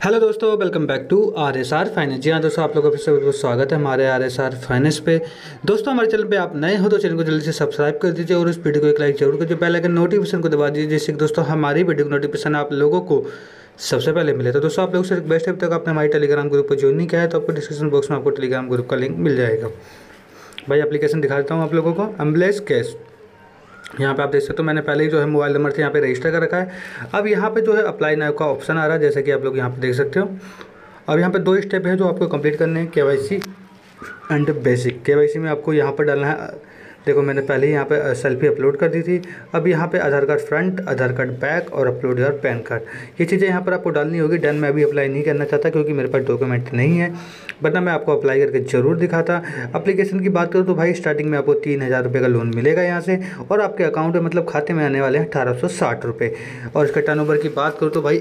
Hello दोस्तों, welcome back to R S R finance. जी हाँ दोस्तों, आप लोगों का फिर से बहुत बहुत स्वागत है हमारे आर एस आर फाइनेंस पे। दोस्तों हमारे चैनल पे आप नए हो तो चैनल को जल्दी से सब्सक्राइब कर दीजिए और इस वीडियो को एक लाइक जरूर कीजिए। बेल आइकन नोटिफिकेशन को दबा दीजिए जिससे कि दोस्तों हमारी वीडियो की नोटिफिकेशन आप लोगों को सबसे पहले मिले। तो दोस्तों आप लोगों से रिक्वेस्ट है, अभी तक आपने हमारे टेलीग्राम ग्रुप को ज्वाइन नहीं किया है तो आपको डिस्क्रिप्शन बॉक्स में आपको टेलीग्राम ग्रुप का लिंक मिल जाएगा। भाई एप्लीकेशन दिखा देता हूँ आप लोगों को, एम्बुलेंस कैश। यहाँ पे आप देख सकते हो मैंने पहले ही जो है मोबाइल नंबर से यहाँ पे रजिस्टर कर रखा है। अब यहाँ पे जो है अप्लाई नाउ का ऑप्शन आ रहा है, जैसे कि आप लोग यहाँ पे देख सकते हो। अब यहाँ पे दो स्टेप है जो आपको कंप्लीट करने हैं, केवाईसी एंड बेसिक। केवाईसी में आपको यहाँ पर डालना है, देखो मैंने पहले ही यहाँ पे सेल्फी अपलोड कर दी थी। अब यहाँ पे Aadhaar card front, Aadhaar card back और अपलोड योर पैन कार्ड, ये चीज़ें यहाँ पर आपको डालनी होगी। डन मैं अभी अप्लाई नहीं करना चाहता क्योंकि मेरे पास डॉक्यूमेंट नहीं है, वरना मैं आपको अप्लाई करके ज़रूर दिखाता। एप्लीकेशन की बात करूँ तो भाई स्टार्टिंग में आपको 3000 रुपये का लोन मिलेगा यहाँ से, और आपके अकाउंट में मतलब खाते में आने वाले हैं 1860 रुपये। और इसका टर्नओवर की बात करूँ तो भाई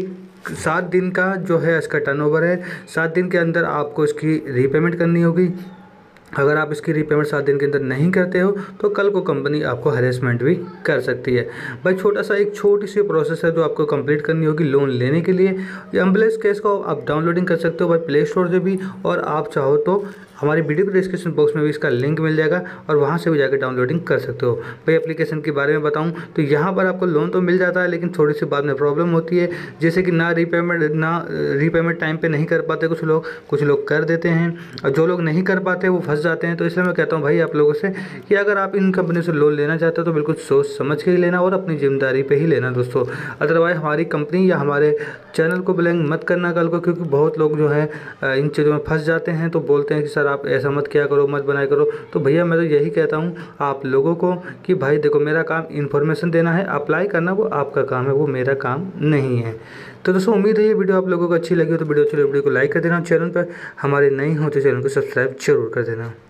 7 दिन का जो है इसका टर्नओवर है। 7 दिन के अंदर आपको इसकी रीपेमेंट करनी होगी। अगर आप इसकी रीपेमेंट 7 दिन के अंदर नहीं करते हो तो कल को कंपनी आपको हरेसमेंट भी कर सकती है। भाई एक छोटी सी प्रोसेस है जो आपको कंप्लीट करनी होगी लोन लेने के लिए। ये एम्बुलेंस केस को आप डाउनलोडिंग कर सकते हो भाई प्ले स्टोर से भी, और आप चाहो तो हमारी वीडियो के डिस्क्रिप्शन बॉक्स में भी इसका लिंक मिल जाएगा और वहाँ से भी जाकर डाउनलोडिंग कर सकते हो। भाई एप्लीकेशन के बारे में बताऊँ तो यहाँ पर आपको लोन तो मिल जाता है, लेकिन थोड़ी सी बाद में प्रॉब्लम होती है, जैसे कि ना रीपेमेंट टाइम पे नहीं कर पाते कुछ लोग कर देते हैं, और जो लोग नहीं कर पाते वो फंस जाते हैं। तो इसलिए मैं कहता हूँ भाई आप लोगों से कि अगर आप इन कंपनी से लोन लेना चाहते हो तो बिल्कुल सोच समझ के ही लेना और अपनी जिम्मेदारी पे ही लेना दोस्तों। अदरवाइज हमारी कंपनी या हमारे चैनल को ब्लैंक मत करना कल को, क्योंकि बहुत लोग जो है इन चीज़ों में फंस जाते हैं। तो बोलते हैं कि सर आप ऐसा मत किया करो, मत बनाया करो। तो भैया मैं तो यही कहता हूँ आप लोगों को कि भाई देखो मेरा काम इन्फॉर्मेशन देना है, अप्लाई करना वो आपका काम है, वो मेरा काम नहीं है। तो दोस्तों उम्मीद है ये वीडियो आप लोगों को अच्छी लगी हो तो वीडियो को लाइक कर देना, चैनल पर हमारे नए हो तो चैनल को सब्सक्राइब जरूर कर देना।